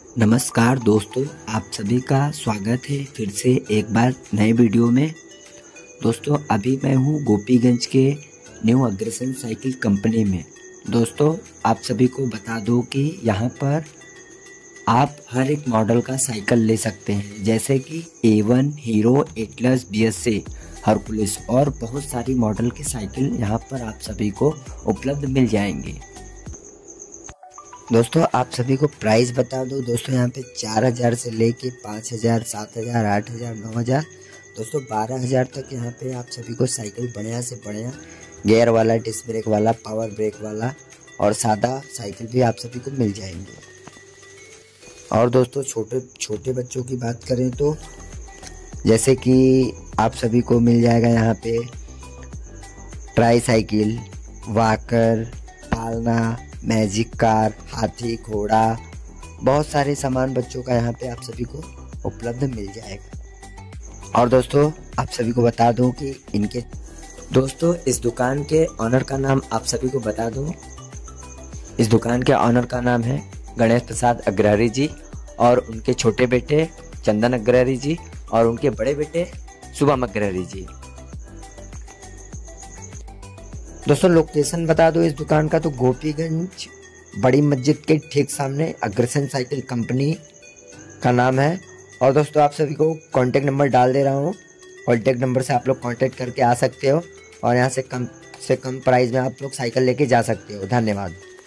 नमस्कार दोस्तों, आप सभी का स्वागत है फिर से एक बार नए वीडियो में। दोस्तों अभी मैं हूँ गोपीगंज के न्यू अग्रेसन साइकिल कंपनी में। दोस्तों आप सभी को बता दो कि यहाँ पर आप हर एक मॉडल का साइकिल ले सकते हैं, जैसे कि A1, hero, Atlas, BSA, Hercules और बहुत सारी मॉडल की साइकिल यहाँ पर आप सभी को उपलब्ध मिल जाएंगे। दोस्तों आप सभी को प्राइस बता दो। दोस्तों यहाँ पे 4,000 से लेके 5,000, 7,000, 8,000, 9,000 दोस्तों 12,000 तक यहाँ पे आप सभी को साइकिल बढ़िया से बढ़िया गियर वाला, डिस्क ब्रेक वाला, पावर ब्रेक वाला और सादा साइकिल भी आप सभी को मिल जाएंगे। और दोस्तों छोटे छोटे बच्चों की बात करें तो जैसे कि आप सभी को मिल जाएगा यहाँ पे ट्राई साइकिल, वॉकर, पालना, मैजिक कार, हाथी, घोड़ा, बहुत सारे सामान बच्चों का यहाँ पे आप सभी को उपलब्ध मिल जाएगा। और दोस्तों आप सभी को बता दूं कि इस दुकान के ऑनर का नाम आप सभी को बता दूं। इस दुकान के ऑनर का नाम है गणेश प्रसाद अग्रहरी जी और उनके छोटे बेटे चंदन अग्रहरी जी और उनके बड़े बेटे शुभम अग्रहरी जी। दोस्तों लोकेशन बता दो इस दुकान का, तो गोपीगंज बड़ी मस्जिद के ठीक सामने अग्रेसन साइकिल कंपनी का नाम है। और दोस्तों आप सभी को कॉन्टेक्ट नंबर डाल दे रहा हूँ। कॉन्टेक्ट नंबर से आप लोग कॉन्टेक्ट करके आ सकते हो और यहाँ से कम प्राइस में आप लोग साइकिल लेके जा सकते हो। धन्यवाद।